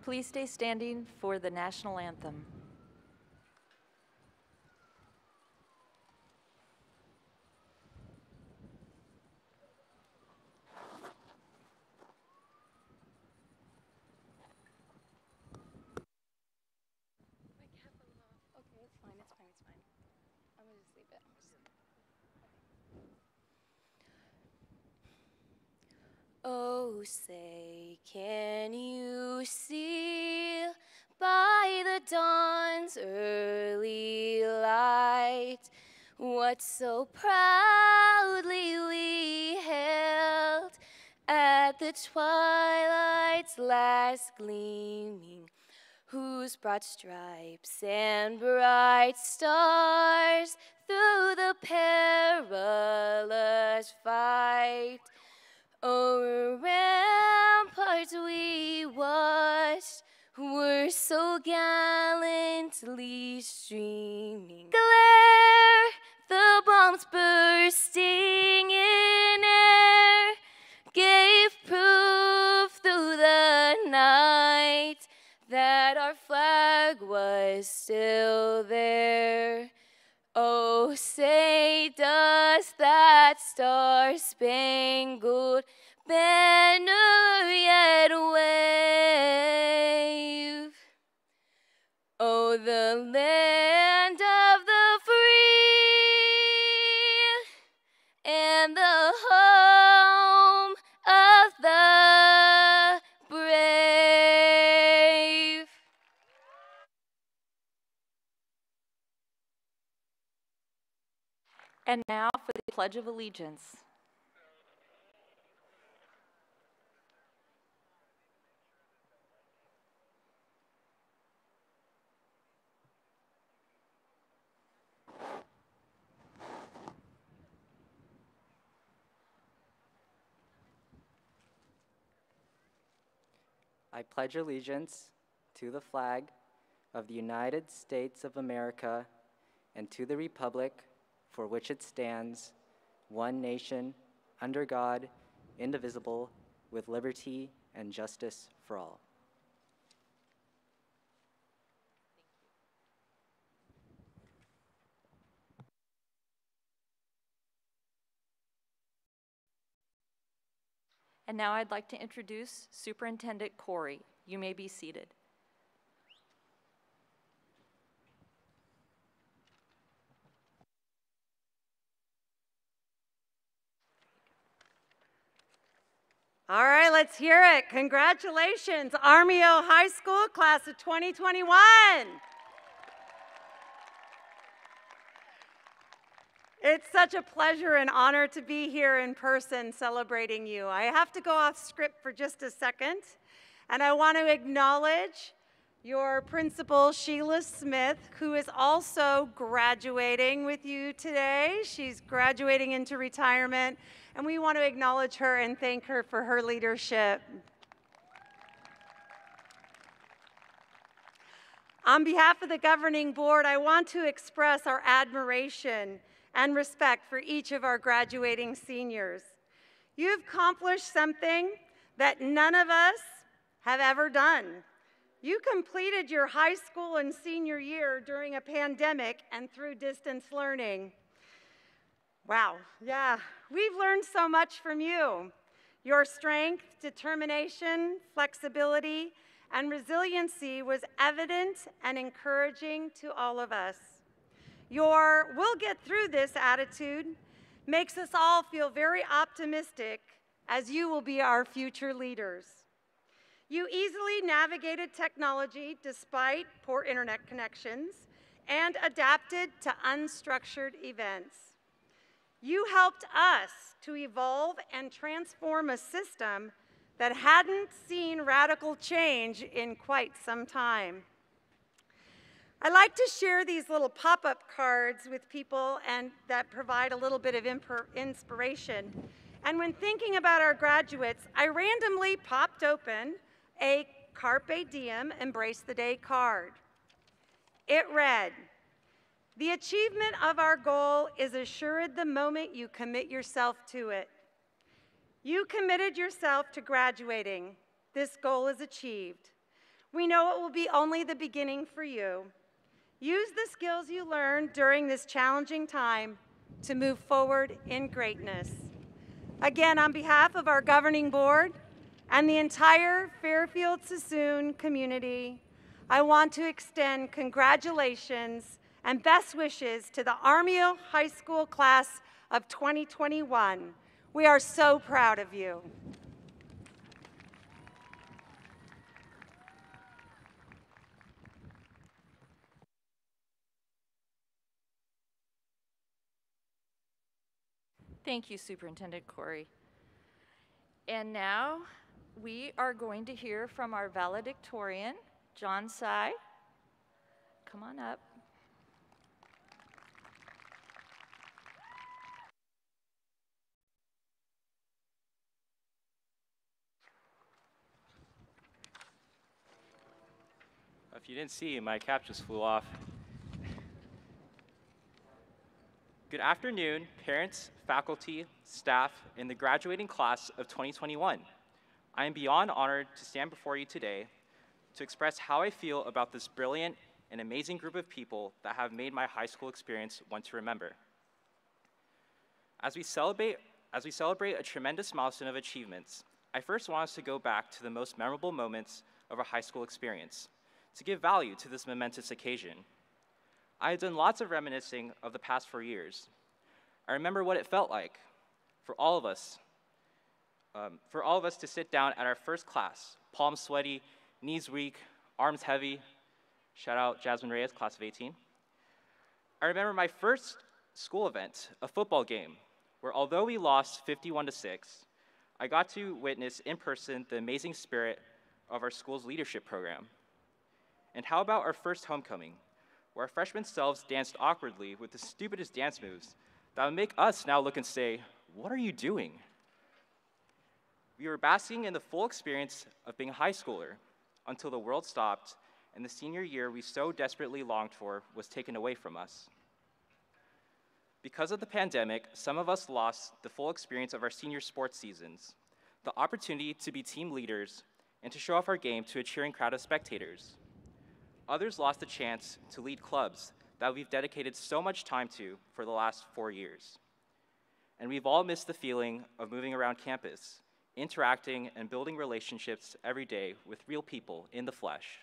Please stay standing for the national anthem. Okay, it's fine, it's fine, it's fine. I'm gonna just leave it. Oh, say, can you see by the dawn's early light what so proudly we hailed at the twilight's last gleaming, whose broad stripes and bright stars through the perilous fight o'er ramparts we watched were so gallantly streaming. Glare, the bombs bursting in air gave proof through the night that our flag was still there. Oh, say does that star-spangled banner yet wave? Oh, the land of the free and the home of the brave. And now for the Pledge of Allegiance. I pledge allegiance to the flag of the United States of America and to the republic for which it stands, one nation, under God, indivisible, with liberty and justice for all. And now I'd like to introduce Superintendent Corey. You may be seated. All right, let's hear it. Congratulations, Armio High School, class of 2021. It's such a pleasure and honor to be here in person celebrating you. I have to go off script for just a second, and I want to acknowledge your principal, Sheila Smith, who is also graduating with you today. She's graduating into retirement, and we want to acknowledge her and thank her for her leadership. On behalf of the governing board, I want to express our admiration and respect for each of our graduating seniors. You've accomplished something that none of us have ever done. You completed your high school and senior year during a pandemic and through distance learning. Wow, yeah, we've learned so much from you. Your strength, determination, flexibility, and resiliency was evident and encouraging to all of us. Your "we'll get through this" attitude makes us all feel very optimistic, as you will be our future leaders. You easily navigated technology despite poor internet connections and adapted to unstructured events. You helped us to evolve and transform a system that hadn't seen radical change in quite some time. I like to share these little pop-up cards with people and that provide a little bit of inspiration. And when thinking about our graduates, I randomly popped open a Carpe Diem Embrace the Day card. It read, "The achievement of our goal is assured the moment you commit yourself to it. You committed yourself to graduating. This goal is achieved. We know it will be only the beginning for you. Use the skills you learned during this challenging time to move forward in greatness. Again, on behalf of our governing board and the entire Fairfield-Sassoon community, I want to extend congratulations and best wishes to the Armijo High School class of 2021. We are so proud of you. Thank you, Superintendent Corey. And now we are going to hear from our valedictorian, John Tsai. Come on up. If you didn't see, my cap just flew off. Good afternoon, parents, faculty, staff, and the graduating class of 2021. I am beyond honored to stand before you today to express how I feel about this brilliant and amazing group of people that have made my high school experience one to remember. As we celebrate a tremendous milestone of achievements, I first want us to go back to the most memorable moments of our high school experience to give value to this momentous occasion. I had done lots of reminiscing of the past 4 years. I remember what it felt like for all of us to sit down at our first class, palms sweaty, knees weak, arms heavy. Shout out Jasmine Reyes, class of 18. I remember my first school event, a football game, where although we lost 51-6, I got to witness in person the amazing spirit of our school's leadership program. And how about our first homecoming, where our freshman selves danced awkwardly with the stupidest dance moves that would make us now look and say, "What are you doing?" We were basking in the full experience of being a high schooler until the world stopped and the senior year we so desperately longed for was taken away from us. Because of the pandemic, some of us lost the full experience of our senior sports seasons, the opportunity to be team leaders and to show off our game to a cheering crowd of spectators. Others lost the chance to lead clubs that we've dedicated so much time to for the last 4 years. And we've all missed the feeling of moving around campus, interacting and building relationships every day with real people in the flesh.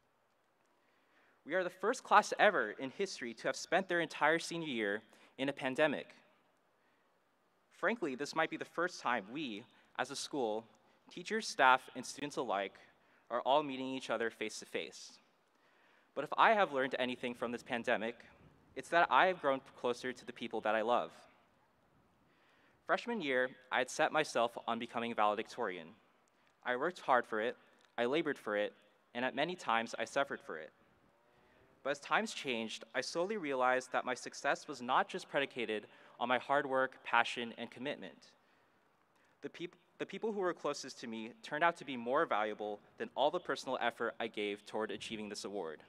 We are the first class ever in history to have spent their entire senior year in a pandemic. Frankly, this might be the first time we, as a school, teachers, staff, and students alike, are all meeting each other face to face. But if I have learned anything from this pandemic, it's that I have grown closer to the people that I love. Freshman year, I had set myself on becoming valedictorian. I worked hard for it, I labored for it, and at many times I suffered for it. But as times changed, I slowly realized that my success was not just predicated on my hard work, passion, and commitment. The people who were closest to me turned out to be more valuable than all the personal effort I gave toward achieving this award.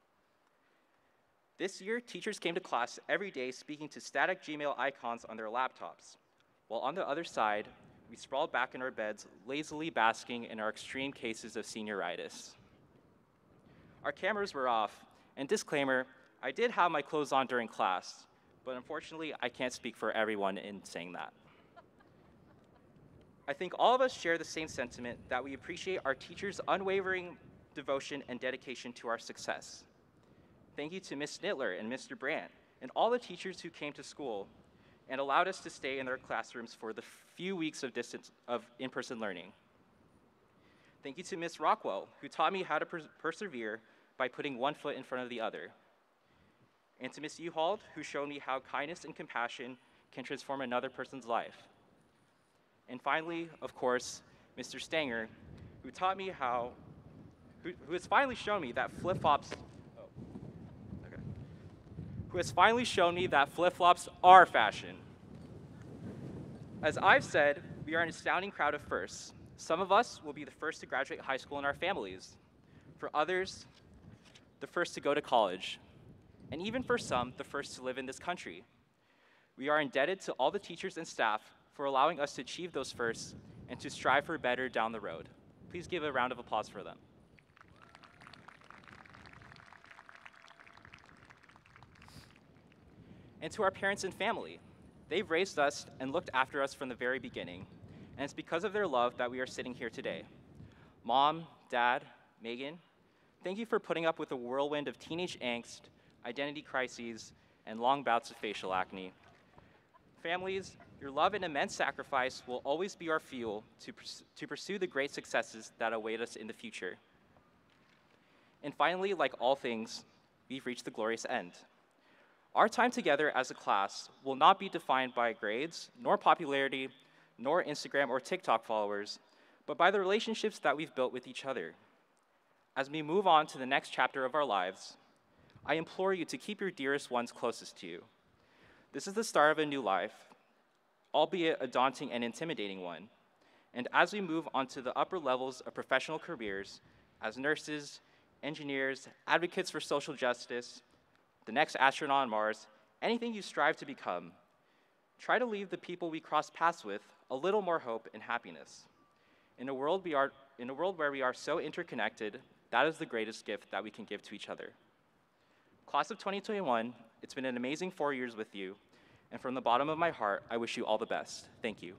This year, teachers came to class every day speaking to static Gmail icons on their laptops, while on the other side, we sprawled back in our beds, lazily basking in our extreme cases of senioritis. Our cameras were off, and disclaimer, I did have my clothes on during class, but unfortunately, I can't speak for everyone in saying that. I think all of us share the same sentiment that we appreciate our teachers' unwavering devotion and dedication to our success. Thank you to Ms. Nittler and Mr. Brandt, and all the teachers who came to school and allowed us to stay in their classrooms for the few weeks of in-person learning. Thank you to Ms. Rockwell, who taught me how to persevere by putting one foot in front of the other. And to Ms. Uhald, who showed me how kindness and compassion can transform another person's life. And finally, of course, Mr. Stanger, who taught me who has finally shown me that flip-flops are fashion. As I've said, we are an astounding crowd of firsts. Some of us will be the first to graduate high school in our families. For others, the first to go to college. And even for some, the first to live in this country. We are indebted to all the teachers and staff for allowing us to achieve those firsts and to strive for better down the road. Please give a round of applause for them. And to our parents and family, they've raised us and looked after us from the very beginning, and it's because of their love that we are sitting here today. Mom, Dad, Megan, thank you for putting up with a whirlwind of teenage angst, identity crises, and long bouts of facial acne. Families, your love and immense sacrifice will always be our fuel to pursue the great successes that await us in the future. And finally, like all things, we've reached the glorious end. Our time together as a class will not be defined by grades, nor popularity, nor Instagram or TikTok followers, but by the relationships that we've built with each other. As we move on to the next chapter of our lives, I implore you to keep your dearest ones closest to you. This is the start of a new life, albeit a daunting and intimidating one. And as we move on to the upper levels of professional careers, as nurses, engineers, advocates for social justice, the next astronaut on Mars, anything you strive to become, try to leave the people we cross paths with a little more hope and happiness. In a world where we are so interconnected, that is the greatest gift that we can give to each other. Class of 2021, it's been an amazing 4 years with you, and from the bottom of my heart, I wish you all the best. Thank you.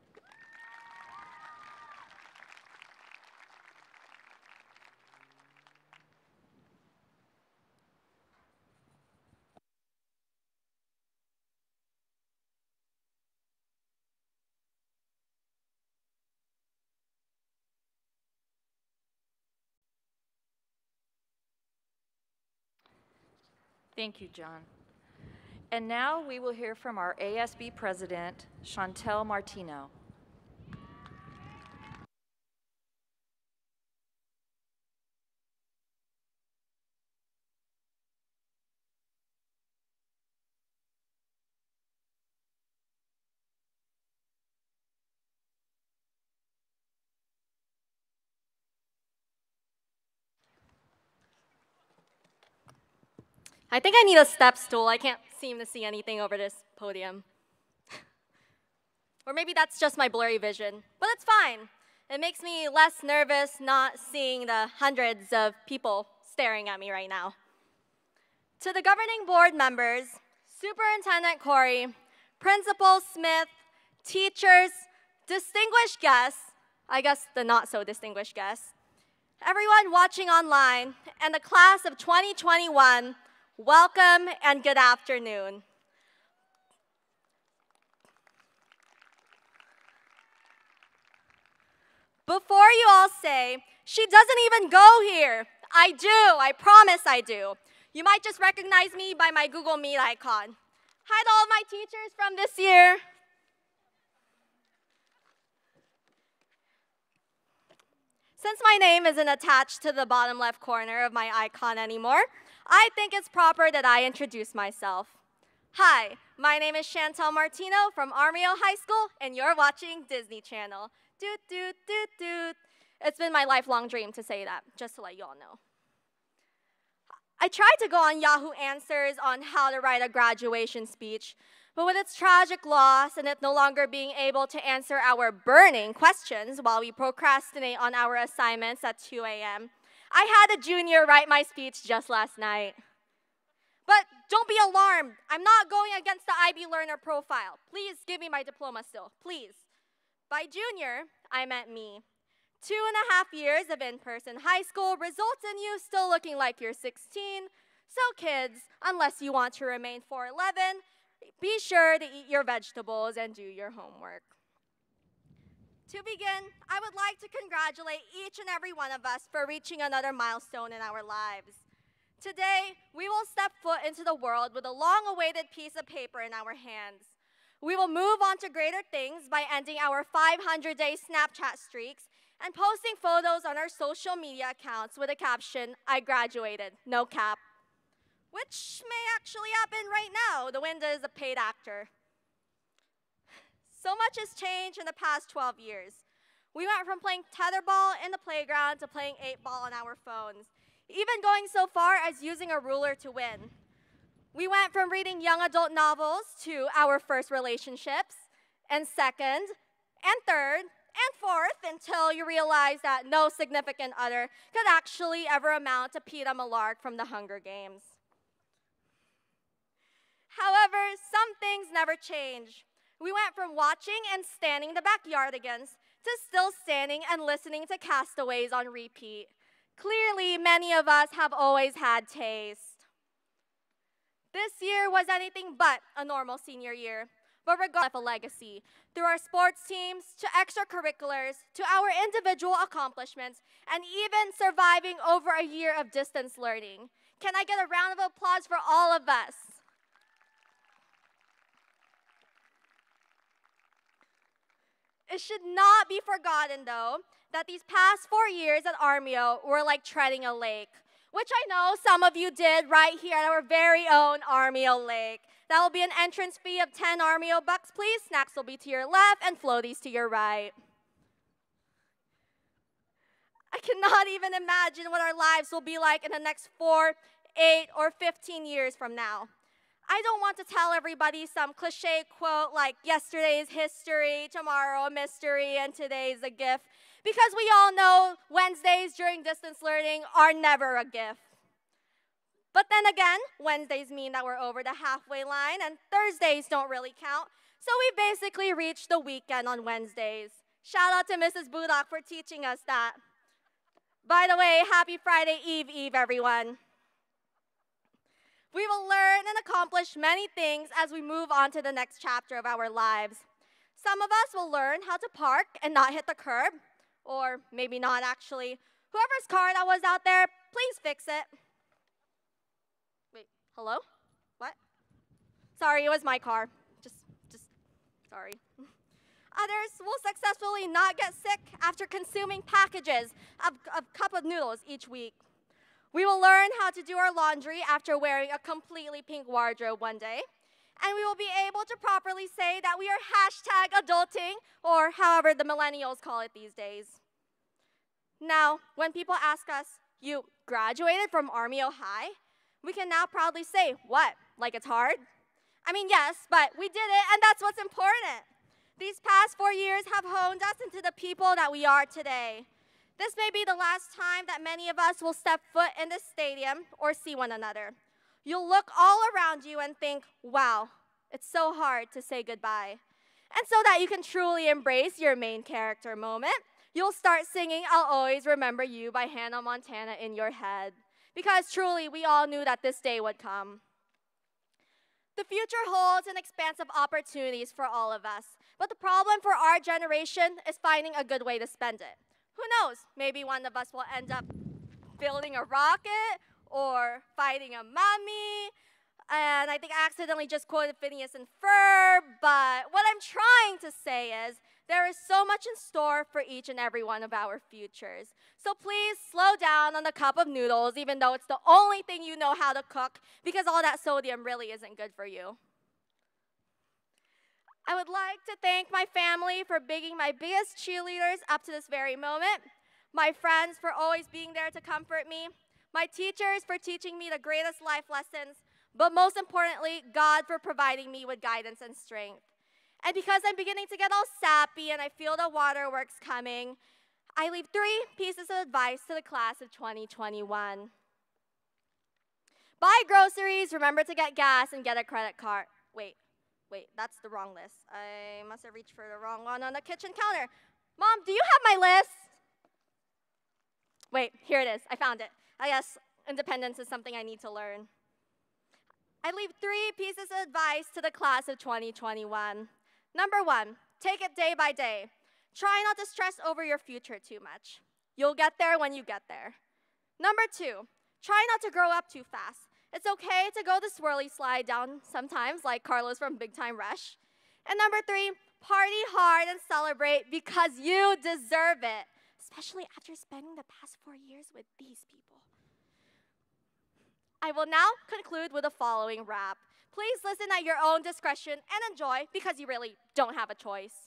Thank you, John. And now we will hear from our ASB president, Chantel Martino. I think I need a step stool. I can't seem to see anything over this podium. Or maybe that's just my blurry vision, but it's fine. It makes me less nervous not seeing the hundreds of people staring at me right now. To the governing board members, Superintendent Corey, Principal Smith, teachers, distinguished guests, I guess the not so distinguished guests, everyone watching online, and the class of 2021, welcome and good afternoon. Before you all say, she doesn't even go here, I do, I promise I do. You might just recognize me by my Google Meet icon. Hi to all of my teachers from this year. Since my name isn't attached to the bottom left corner of my icon anymore, I think it's proper that I introduce myself. Hi, my name is Chantel Martino from Armijo High School, and you're watching Disney Channel. Doot, doot, doot, doot. It's been my lifelong dream to say that, just to let you all know. I tried to go on Yahoo Answers on how to write a graduation speech, but with its tragic loss and it no longer being able to answer our burning questions while we procrastinate on our assignments at 2 a.m., I had a junior write my speech just last night. But don't be alarmed. I'm not going against the IB Learner profile. Please give me my diploma still, please. By junior, I meant me. 2.5 years of in-person high school results in you still looking like you're 16. So kids, unless you want to remain 4'11", be sure to eat your vegetables and do your homework. To begin, I would like to congratulate each and every one of us for reaching another milestone in our lives. Today, we will step foot into the world with a long-awaited piece of paper in our hands. We will move on to greater things by ending our 500-day Snapchat streaks and posting photos on our social media accounts with a caption, "I graduated, no cap." Which may actually happen right now. The wind is a paid actor. So much has changed in the past 12 years. We went from playing tetherball in the playground to playing 8-ball on our phones, even going so far as using a ruler to win. We went from reading young adult novels to our first relationships, and second, and third, and fourth, until you realize that no significant other could actually ever amount to Peeta Mellark from the Hunger Games. However, some things never change. We went from watching and standing in the backyardigans to still standing and listening to Castaways on repeat. Clearly, many of us have always had taste. This year was anything but a normal senior year, but regardless of a legacy, through our sports teams, to extracurriculars, to our individual accomplishments, and even surviving over a year of distance learning. Can I get a round of applause for all of us? It should not be forgotten, though, that these past 4 years at Armio were like treading a lake, which I know some of you did right here at our very own Armio Lake. That will be an entrance fee of 10 Armio bucks, please. Snacks will be to your left and floaties to your right. I cannot even imagine what our lives will be like in the next 4, 8, or 15 years from now. I don't want to tell everybody some cliche quote like yesterday is history, tomorrow a mystery, and today's a gift, because we all know Wednesdays during distance learning are never a gift. But then again, Wednesdays mean that we're over the halfway line, and Thursdays don't really count, so we basically reached the weekend on Wednesdays. Shout out to Mrs. Budak for teaching us that. By the way, happy Friday Eve, everyone. We will learn and accomplish many things as we move on to the next chapter of our lives. Some of us will learn how to park and not hit the curb, or maybe not actually. Whoever's car that was out there, please fix it. Wait, hello? What? Sorry, it was my car. Just sorry. Others will successfully not get sick after consuming packages of cup of noodles each week. We will learn how to do our laundry after wearing a completely pink wardrobe one day. And we will be able to properly say that we are #adulting, or however the millennials call it these days. Now, when people ask us, you graduated from Armio High? We can now proudly say, what, like it's hard? I mean, yes, but we did it, and that's what's important. These past 4 years have honed us into the people that we are today. This may be the last time that many of us will step foot in this stadium or see one another. You'll look all around you and think, wow, it's so hard to say goodbye. And so that you can truly embrace your main character moment, you'll start singing I'll Always Remember You by Hannah Montana in your head. Because truly, we all knew that this day would come. The future holds an expanse of opportunities for all of us. But the problem for our generation is finding a good way to spend it. Who knows? Maybe one of us will end up building a rocket or fighting a mummy. And I think I accidentally just quoted Phineas and Ferb. But what I'm trying to say is there is so much in store for each and every one of our futures. So please slow down on the cup of noodles, even though it's the only thing you know how to cook, because all that sodium really isn't good for you. I would like to thank my family for being my biggest cheerleaders up to this very moment, my friends for always being there to comfort me, my teachers for teaching me the greatest life lessons, but most importantly, God for providing me with guidance and strength. And because I'm beginning to get all sappy and I feel the waterworks coming, I leave 3 pieces of advice to the class of 2021. Buy groceries, remember to get gas, and get a credit card. Wait, that's the wrong list. I must have reached for the wrong one on the kitchen counter. Mom, do you have my list? Wait, here it is. I found it. I guess independence is something I need to learn. I leave 3 pieces of advice to the class of 2021. Number 1, take it day by day. Try not to stress over your future too much. You'll get there when you get there. Number 2, try not to grow up too fast. It's okay to go the swirly slide down sometimes, like Carlos from Big Time Rush. And number 3, party hard and celebrate because you deserve it, especially after spending the past 4 years with these people. I will now conclude with the following rap. Please listen at your own discretion and enjoy because you really don't have a choice.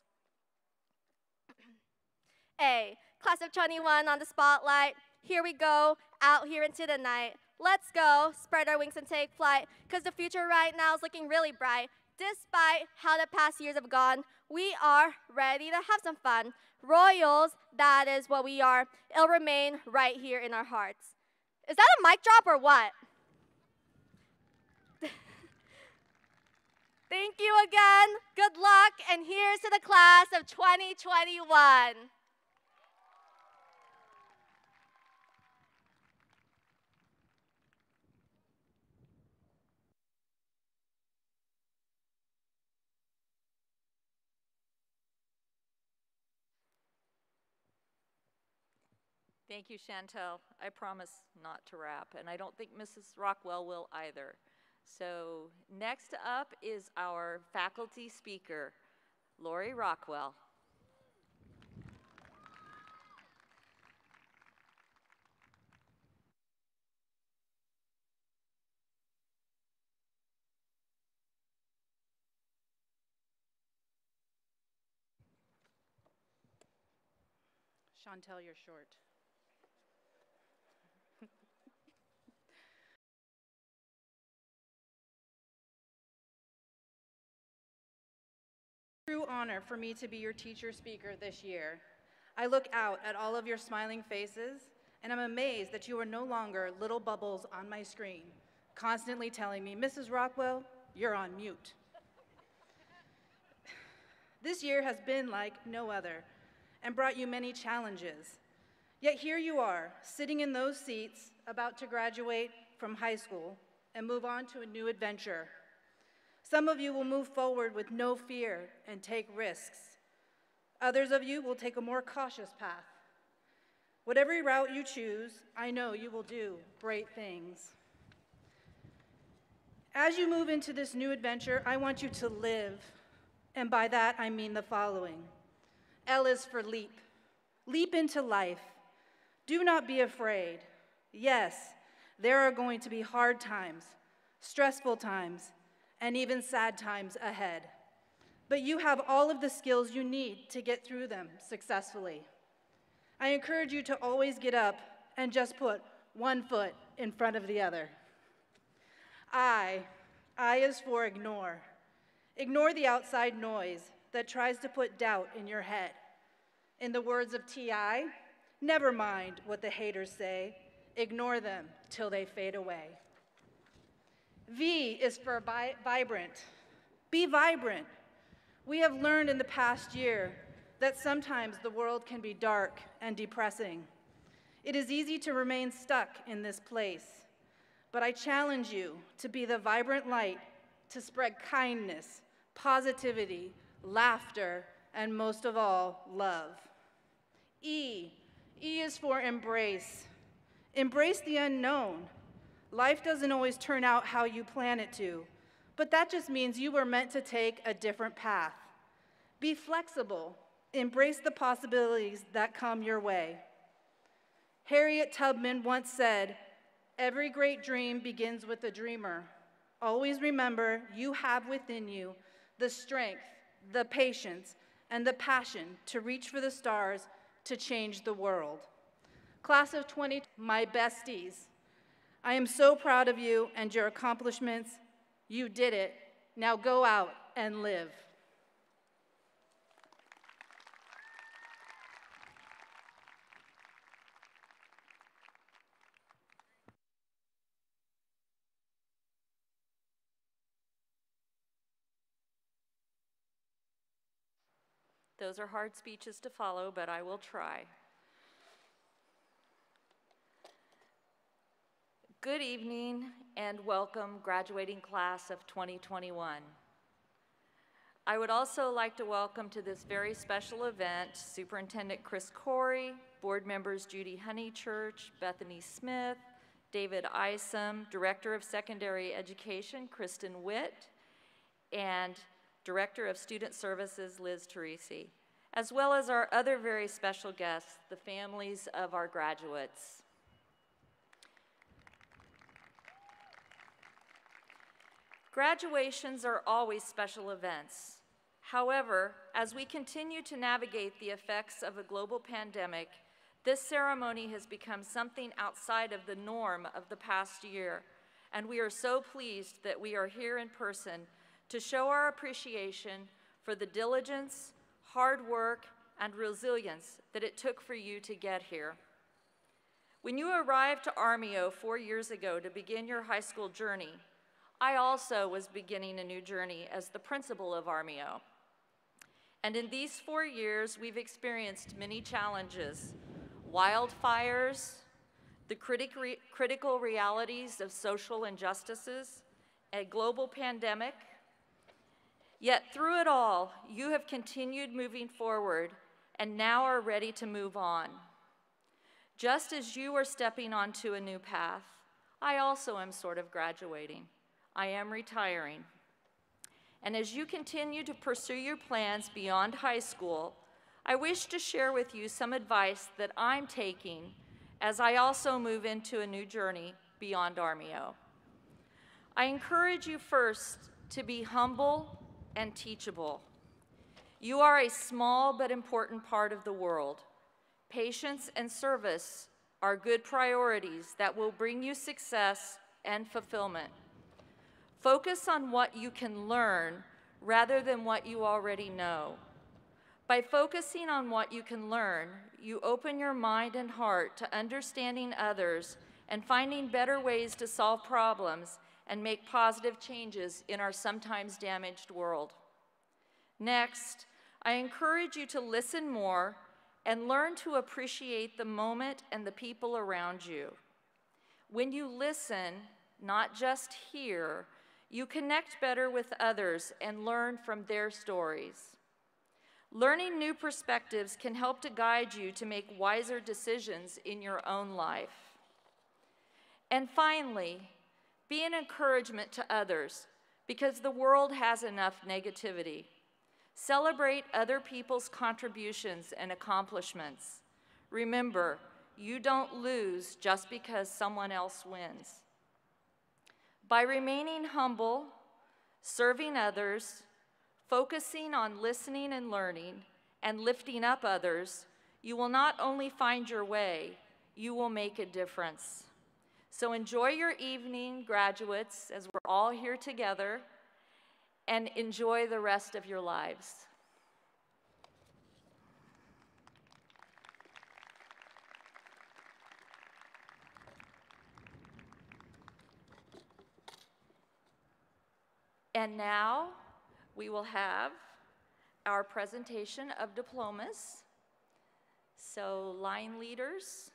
A, class of 21 on the spotlight. Here we go, out here into the night. Let's go, spread our wings and take flight, because the future right now is looking really bright. Despite how the past years have gone, we are ready to have some fun. Royals, that is what we are. It'll remain right here in our hearts. Is that a mic drop or what? Thank you again. Good luck, and here's to the class of 2021. Thank you, Chantel. I promise not to rap, and I don't think Mrs. Rockwell will either. So next up is our faculty speaker, Lori Rockwell. Chantel, you're short. True honor for me to be your teacher speaker this year. I look out at all of your smiling faces, and I'm amazed that you are no longer little bubbles on my screen, constantly telling me, Mrs. Rockwell, you're on mute. This year has been like no other and brought you many challenges. Yet here you are, sitting in those seats, about to graduate from high school and move on to a new adventure. Some of you will move forward with no fear and take risks. Others of you will take a more cautious path. Whatever route you choose, I know you will do great things. As you move into this new adventure, I want you to live, and by that I mean the following. L is for leap. Leap into life. Do not be afraid. Yes, there are going to be hard times, stressful times, and even sad times ahead. But you have all of the skills you need to get through them successfully. I encourage you to always get up and just put one foot in front of the other. I is for ignore. Ignore the outside noise that tries to put doubt in your head. In the words of T.I., never mind what the haters say. Ignore them till they fade away. V is for vibrant. Be vibrant. We have learned in the past year that sometimes the world can be dark and depressing. It is easy to remain stuck in this place, but I challenge you to be the vibrant light to spread kindness, positivity, laughter, and most of all, love. E is for embrace. Embrace the unknown. Life doesn't always turn out how you plan it to, but that just means you were meant to take a different path. Be flexible. Embrace the possibilities that come your way. Harriet Tubman once said, "Every great dream begins with a dreamer. Always remember you have within you the strength, the patience, and the passion to reach for the stars to change the world." Class of 20, my besties, I am so proud of you and your accomplishments. You did it. Now go out and live. Those are hard speeches to follow, but I will try. Good evening and welcome, graduating class of 2021. I would also like to welcome to this very special event Superintendent Chris Corey, board members Judy Honeychurch, Bethany Smith, David Isom, Director of Secondary Education Kristen Witt, and Director of Student Services Liz Teresi, as well as our other very special guests, the families of our graduates. Graduations are always special events. However, as we continue to navigate the effects of a global pandemic, this ceremony has become something outside of the norm of the past year, and we are so pleased that we are here in person to show our appreciation for the diligence, hard work, and resilience that it took for you to get here. When you arrived to Armio 4 years ago to begin your high school journey, I also was beginning a new journey as the principal of Armio. And in these 4 years, we've experienced many challenges: wildfires, the critical realities of social injustices, a global pandemic. Yet through it all, you have continued moving forward and now are ready to move on. Just as you are stepping onto a new path, I also am sort of graduating. I am retiring. And as you continue to pursue your plans beyond high school, I wish to share with you some advice that I'm taking as I also move into a new journey beyond Armio. I encourage you first to be humble and teachable. You are a small but important part of the world. Patience and service are good priorities that will bring you success and fulfillment. Focus on what you can learn rather than what you already know. By focusing on what you can learn, you open your mind and heart to understanding others and finding better ways to solve problems and make positive changes in our sometimes damaged world. Next, I encourage you to listen more and learn to appreciate the moment and the people around you. When you listen, not just hear, you connect better with others and learn from their stories. Learning new perspectives can help to guide you to make wiser decisions in your own life. And finally, be an encouragement to others because the world has enough negativity. Celebrate other people's contributions and accomplishments. Remember, you don't lose just because someone else wins. By remaining humble, serving others, focusing on listening and learning, and lifting up others, you will not only find your way, you will make a difference. So enjoy your evening, graduates, as we're all here together, and enjoy the rest of your lives. And now we will have our presentation of diplomas. So line leaders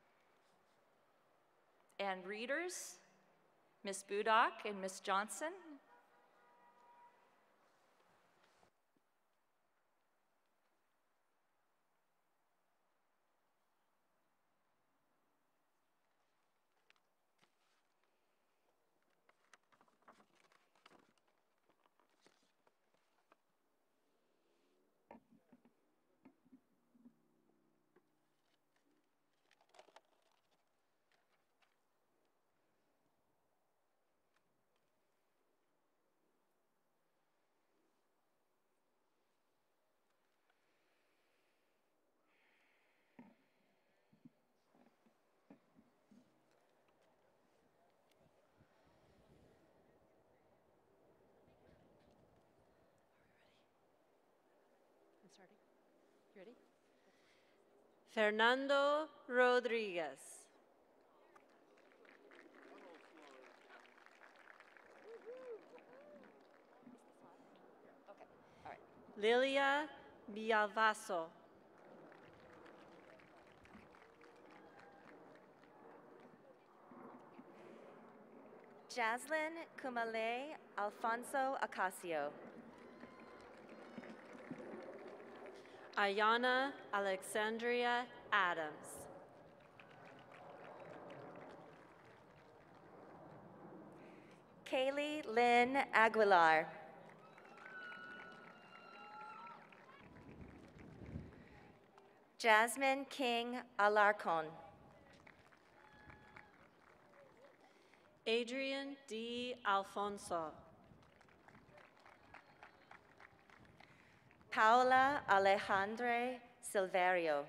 and readers, Ms. Budak and Ms. Johnson. You ready? Fernando Rodriguez. Lilia Villalvaso. Jaslyn Kumale Alfonso Acacio. Ayana Alexandria Adams. Kaylee Lynn Aguilar. Jasmine King Alarcon. Adrian D. Alfonso. Paula Alejandre Silverio.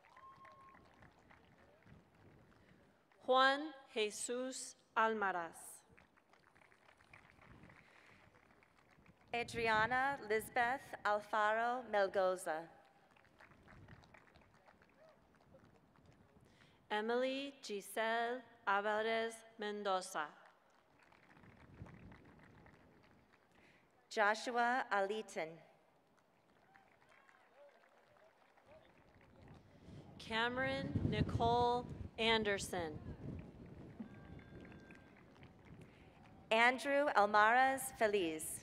Juan Jesus Almaraz. Adriana Lisbeth Alfaro Melgoza. Emily Giselle Alvarez Mendoza. Joshua Aliton. Cameron Nicole Anderson. Andrew Almaraz Feliz.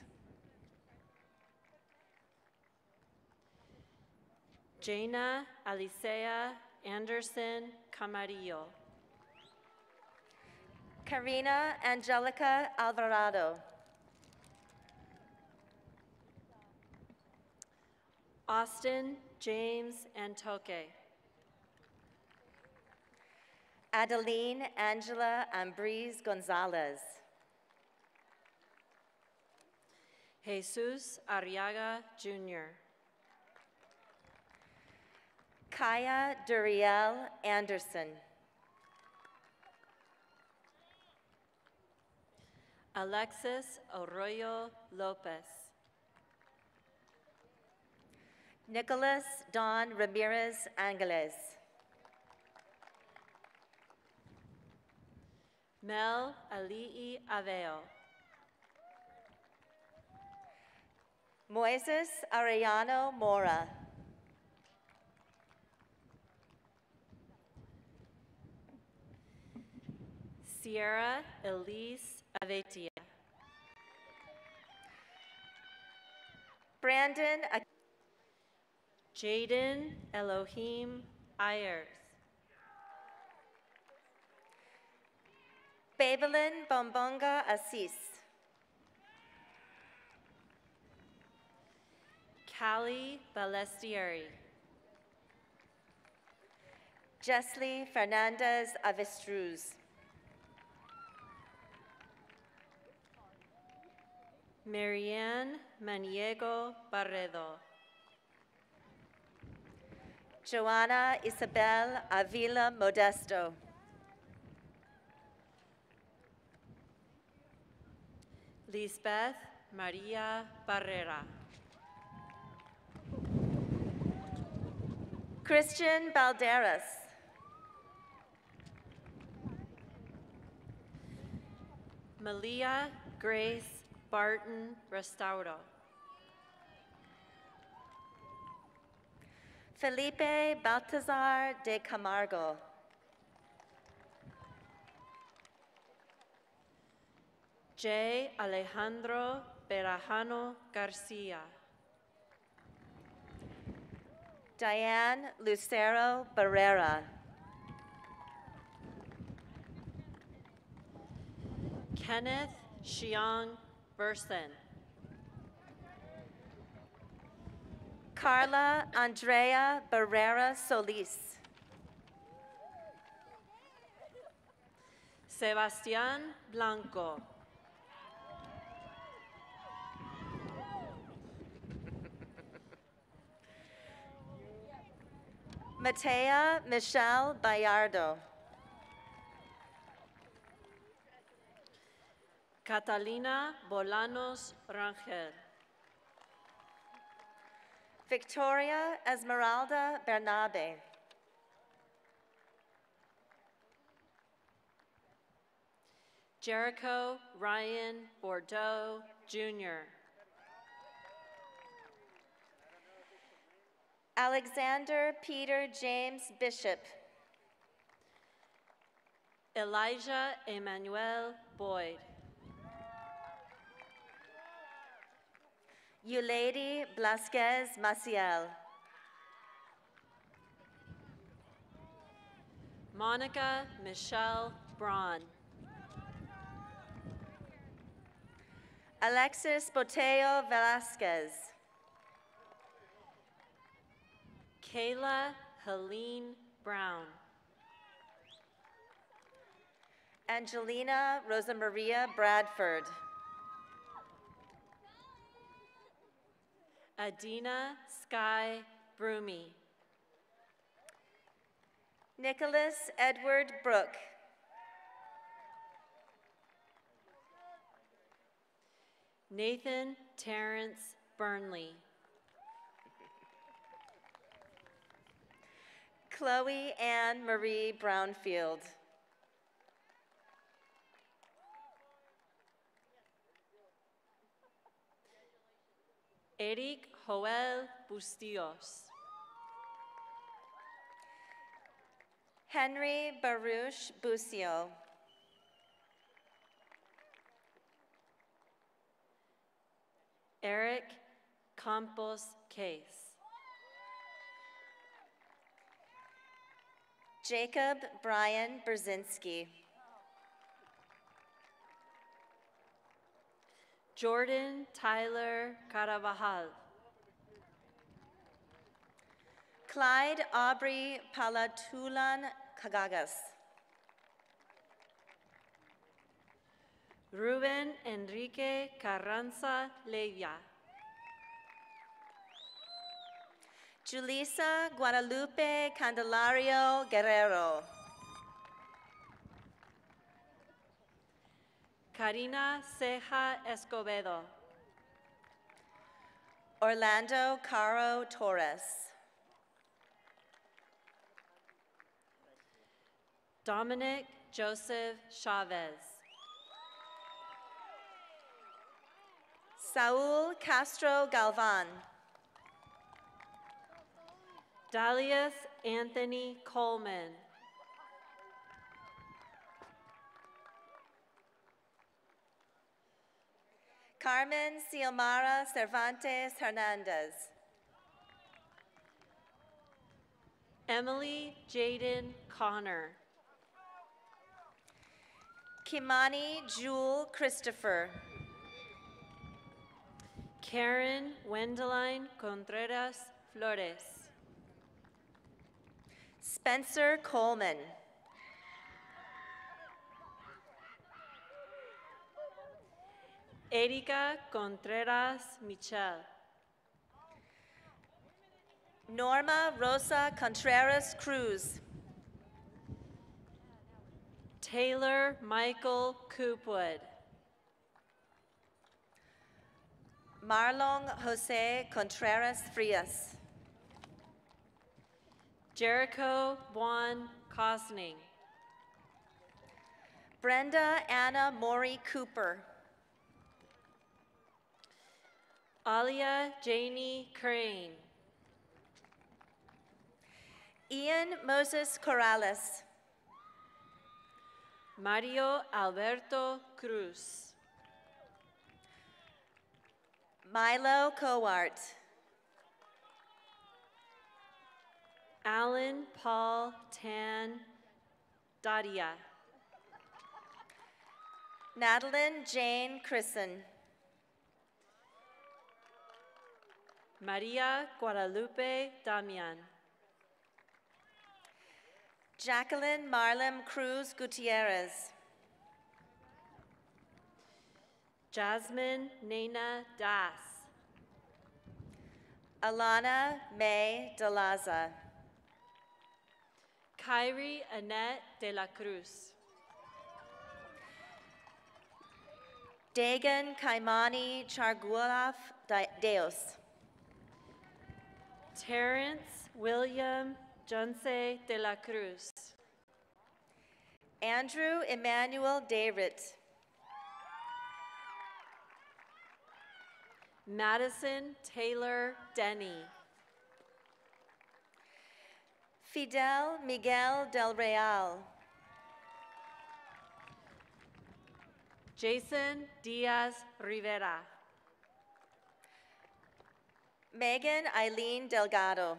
Jaina Alicea Anderson Camarillo. Karina Angelica Alvarado. Austin James Antoque. Adeline Angela Ambriz Gonzalez. Jesus Arriaga Jr. Kaya Duriel Anderson. Alexis Arroyo Lopez. Nicholas Don Ramirez Angeles. Mel Alii Aveo. Moises Arellano Mora. Sierra Elise Avetia. Brandon Jaden Elohim Ayers. Babylin Bombonga Assis. Callie Balestieri. Jesly Fernandez Avestruz. Marianne Maniego Barredo. Joanna Isabel Avila Modesto. Lisbeth Maria Barrera. Christian Balderas. Malia Grace Barton Restauro. Felipe Baltazar de Camargo. J. Alejandro Berajano Garcia. Diane Lucero Barrera. Kenneth Xiong Burson. Carla Andrea Barrera Solis. Sebastián Blanco. Matea Michelle Bayardo. Catalina Bolanos Rangel. Victoria Esmeralda Bernabe. Jericho Ryan Bordeaux, Jr. Alexander Peter James Bishop. Elijah Emmanuel Boyd. Eulady Blasquez Maciel. Monica Michelle Braun. Alexis Boteo Velasquez. Kayla Helene Brown. Angelina Rosa Maria Bradford. Adina Sky Broomy. Nicholas Edward Brooke. Nathan Terrence Burnley. Chloe Ann Marie Brownfield. Eric Joel Bustillos. Henry Baruch Busio. Eric Campos Case. Jacob Brian Brzezinski. Jordan Tyler Carabajal. Clyde Aubrey Palatulan Kagagas. Ruben Enrique Carranza Levia. Julissa Guadalupe Candelario Guerrero. Karina Ceja Escobedo. Orlando Caro Torres. Dominic Joseph Chavez. Saul Castro Galvan. Dalius Anthony Coleman. Carmen Xiomara Cervantes Hernandez. Emily Jaden Connor. Kimani Jewel Christopher. Karen Wendeline Contreras Flores. Spencer Coleman. Erika Contreras Michel. Norma Rosa Contreras Cruz. Taylor Michael Coopwood. Marlon Jose Contreras Frias. Jericho Juan Cosning. Brenda Anna Maury Cooper. Alia Janie Crane. Ian Moses Corrales. Mario Alberto Cruz. Milo Cowart. Alan Paul Tan Dadia. Madeline Jane Crisson. Maria Guadalupe Damian. Jacqueline Marlem Cruz Gutierrez. Jasmine Nena Das. Alana May Delaza. Kyrie Annette de la Cruz. Dagan Kaimani Chargualaf Deos. Terrence William Junse de la Cruz. Andrew Emmanuel Dayrit. Madison Taylor Denny. Fidel Miguel Del Real. Jason Diaz Rivera. Megan Eileen Delgado.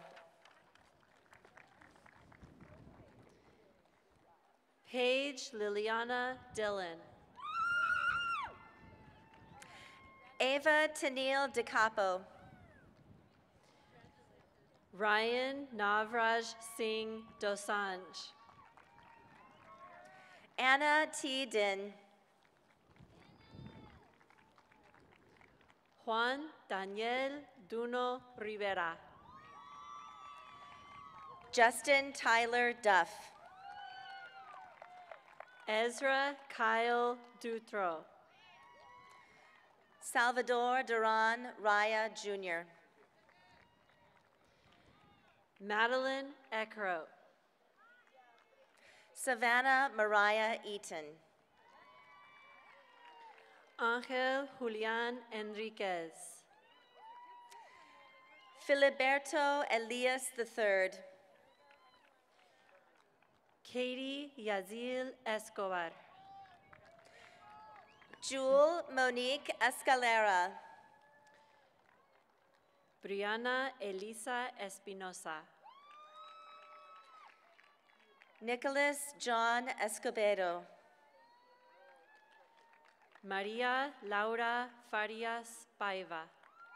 Paige Liliana Dillon. Ava Tennille DeCapo. Ryan Navraj Singh Dosanjh. Anna T. Din. Juan Daniel Duno Rivera. Justin Tyler Duff. Ezra Kyle Dutro. Salvador Duran Raya Jr. Madeline Eckroat. Savannah Mariah Eaton. Angel Julian Enriquez. Filiberto Elias III. Katie Yazil Escobar. Jewel Monique Escalera. Brianna Elisa Espinosa. Nicholas John Escobedo. Maria Laura Farias Paiva.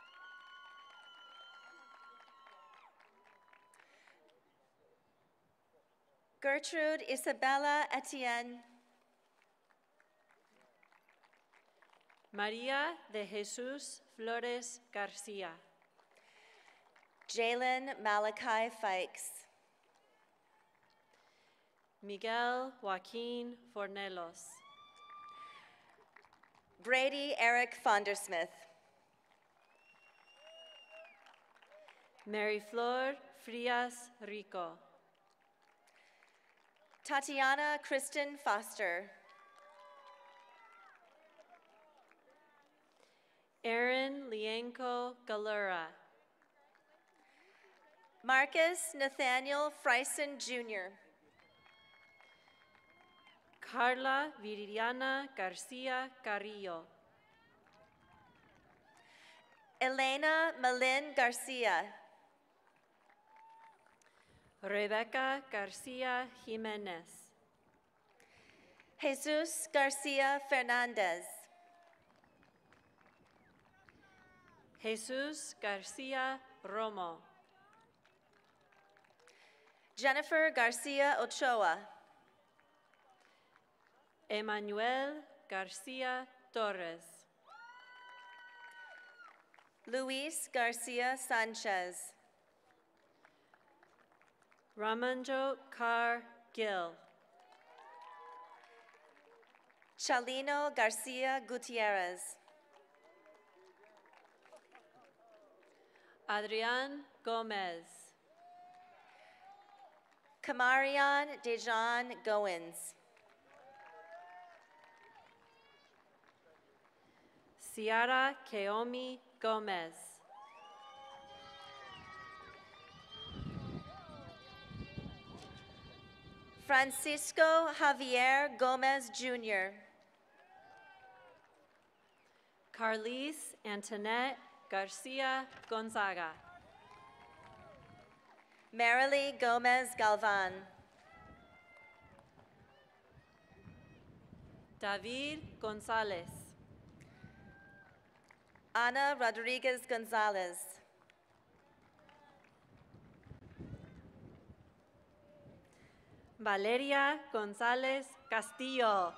Gertrude Isabella Etienne. María de Jesús Flores Garcia. Jalen Malachi Fikes. Miguel Joaquin Fornelos. Brady Eric Fondersmith. Mary Flor Frias Rico. Tatiana Kristen Foster. Aaron Lienko Galura. Marcus Nathaniel Frison Jr. Carla Viridiana Garcia Carrillo. Elena Malin Garcia. Rebecca Garcia Jimenez. Jesus Garcia Fernandez. Jesus Garcia Romo. Jennifer Garcia Ochoa. Emmanuel Garcia Torres. Luis Garcia Sanchez. Ramanjo Car Gil. Chalino Garcia Gutierrez. Adrian Gomez. Kamarian Dejan Goins. Ciara Keomi Gomez. Francisco Javier Gomez Jr. Carlise Antoinette Garcia Gonzaga. Marilee Gomez Galvan. David Gonzalez. Ana Rodriguez Gonzalez. Valeria Gonzalez Castillo.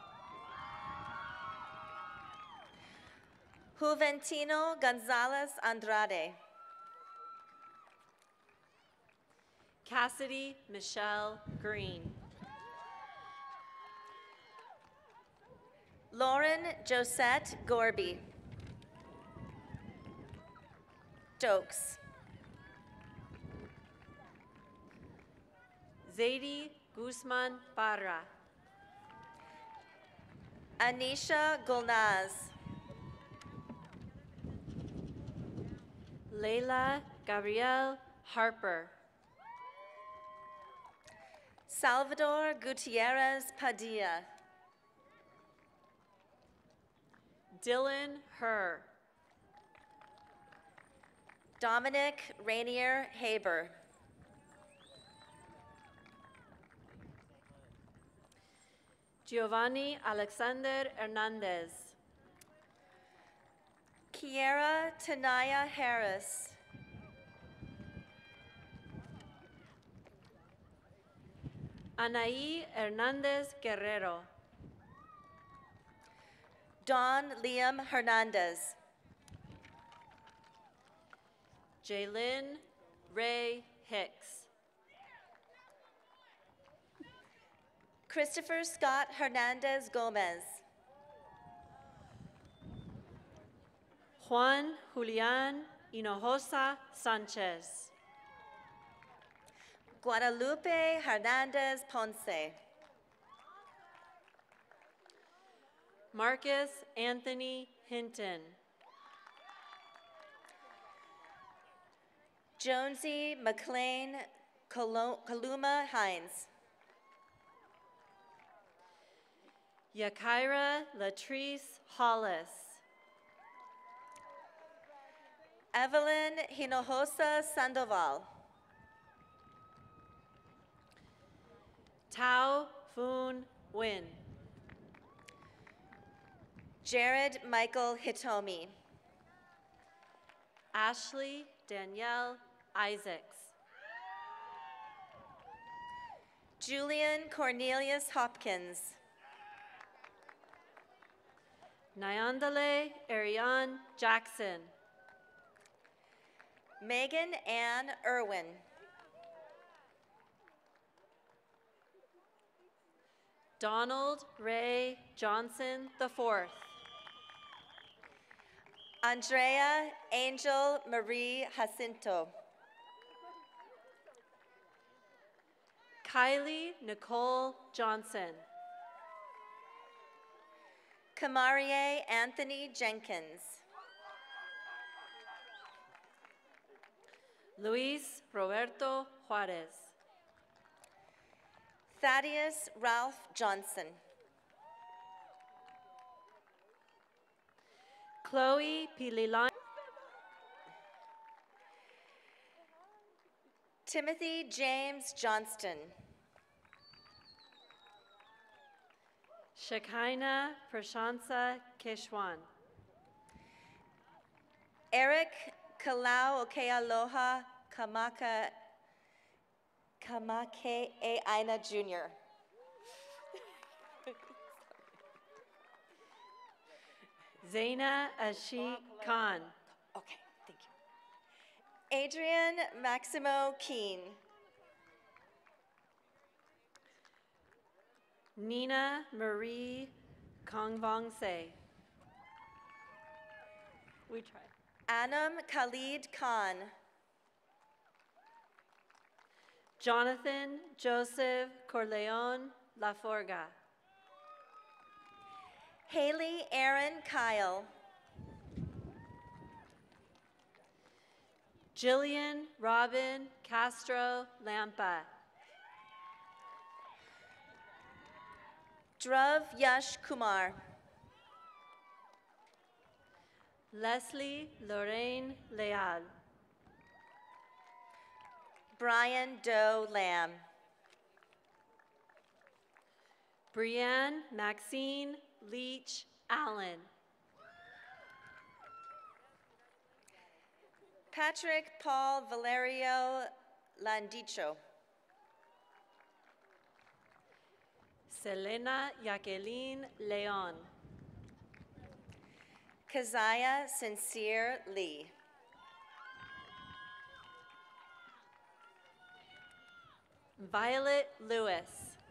Juventino Gonzalez Andrade. Cassidy Michelle Green. Lauren Josette Gorby. Stokes. Zadie Guzman Parra. Anisha Gulnaz. Leila Gabrielle Harper. Salvador Gutierrez Padilla. Dylan Herr. Dominic Rainier Haber. Giovanni Alexander Hernandez. Kiera Tanaya Harris. Anaí Hernandez Guerrero. Don Liam Hernandez. Jaylin Ray Hicks. Christopher Scott Hernandez Gomez. Juan Julian Hinojosa Sanchez. Guadalupe Hernandez Ponce. Marcus Anthony Hinton. Jonesy McLean Kaluma Hines. Yakira Latrice Hollis. Evelyn Hinojosa Sandoval. Tao Foon Win. Jared Michael Hitomi. Ashley Danielle Isaacs. Julian Cornelius Hopkins. Nyandale Ariane Jackson. Megan Ann Irwin. Donald Ray Johnson IV. Andrea Angel Marie Jacinto. Kylie Nicole Johnson. Kamarie Anthony Jenkins. Luis Roberto Juarez. Thaddeus Ralph Johnson. Chloe Pililan. Timothy James Johnston. Shekinah Prashansa Keshwan. Eric Kalau Okealoha Kamake Aina Jr. Zaina Ashi Khan. Okay, thank you. Adrian Maximo Keene. Nina Marie Kongvongse. We try. Anam Khalid Khan. Jonathan Joseph Corleone Laforga. Haley Aaron Kyle. Jillian Robin Castro Lampa. Dhruv Yash Kumar. Leslie Lorraine Leal. Brian Doe Lamb. Brianne Maxine Leach Allen. Patrick Paul Valerio Landicho. Selena Jacqueline Leon. Keziah Sincere Lee. Violet Lewis.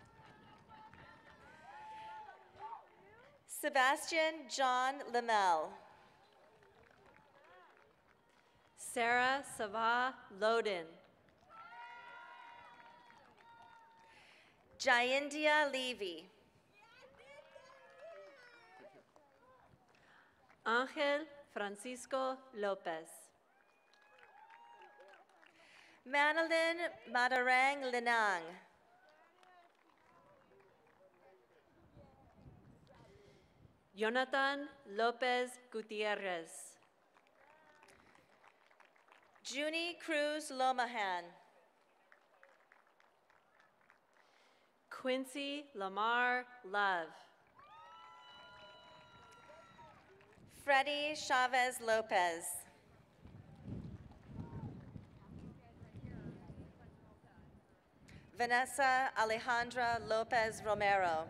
Sebastian John Lamel. Sarah Sava Loden. Jaindia Levy. Angel Francisco Lopez. Madeline Madarang Linang. Jonathan Lopez Gutierrez. Junie Cruz Lomahan. Quincy Lamar Love. Freddie Chavez Lopez. Vanessa Alejandra Lopez Romero.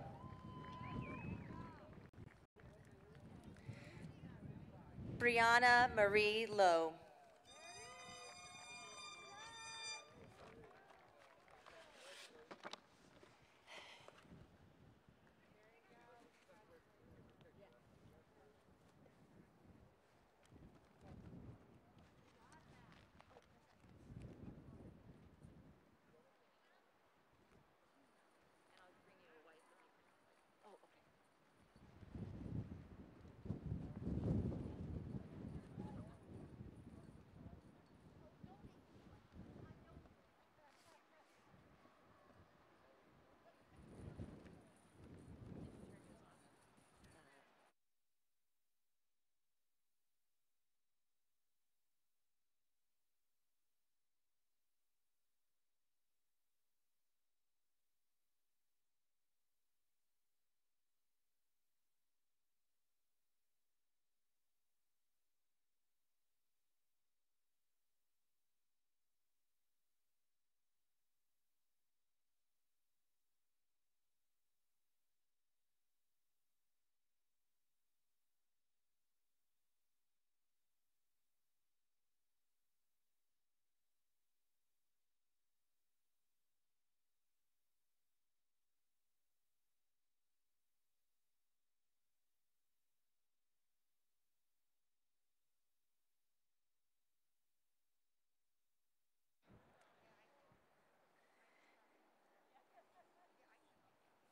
Brianna Marie Lowe.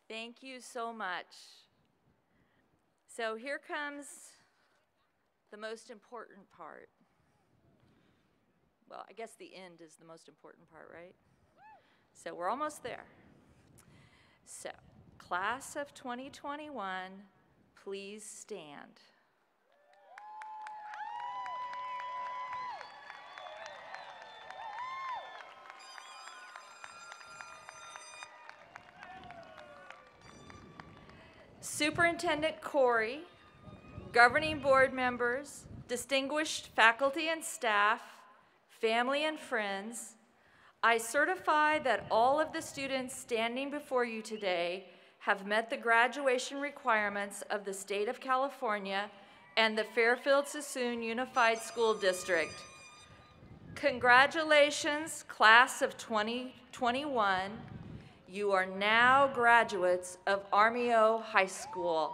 Thank you so much. So here comes the most important part. Well, I guess the end is the most important part, right? So we're almost there. So, class of 2021, please stand. Superintendent Corey, governing board members, distinguished faculty and staff, family and friends, I certify that all of the students standing before you today have met the graduation requirements of the state of California and the Fairfield-Suisun Unified School District. Congratulations, class of 2021. You are now graduates of Armijo High School.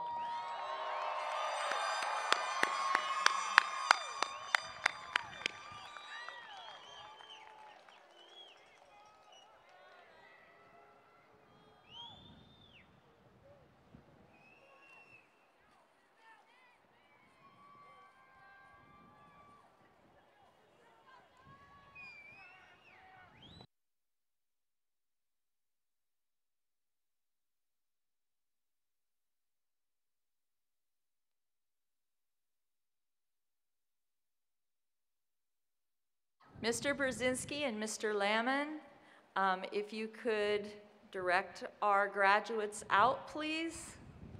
Mr. Brzezinski and Mr. Lamon, if you could direct our graduates out, please.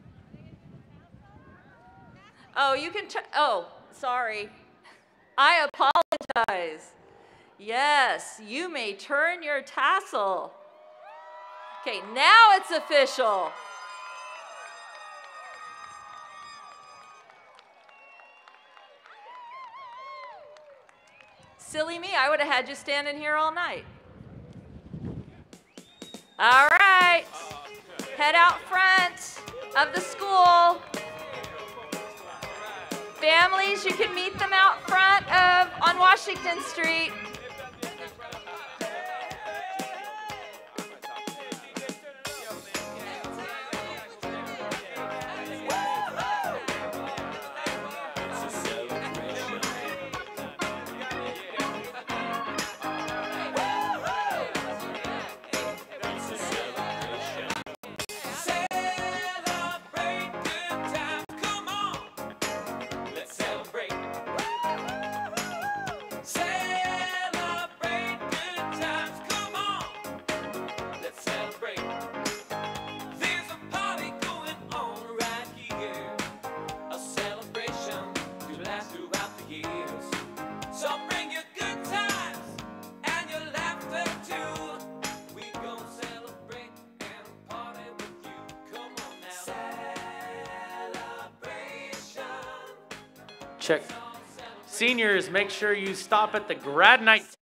Oh, you can, oh, sorry. I apologize. Yes, you may turn your tassel. Okay, now it's official. Silly me, I would have had you standing here all night. All right, head out front of the school. Families, you can meet them out front on Washington Street. Check. Seniors, make sure you stop at the grad night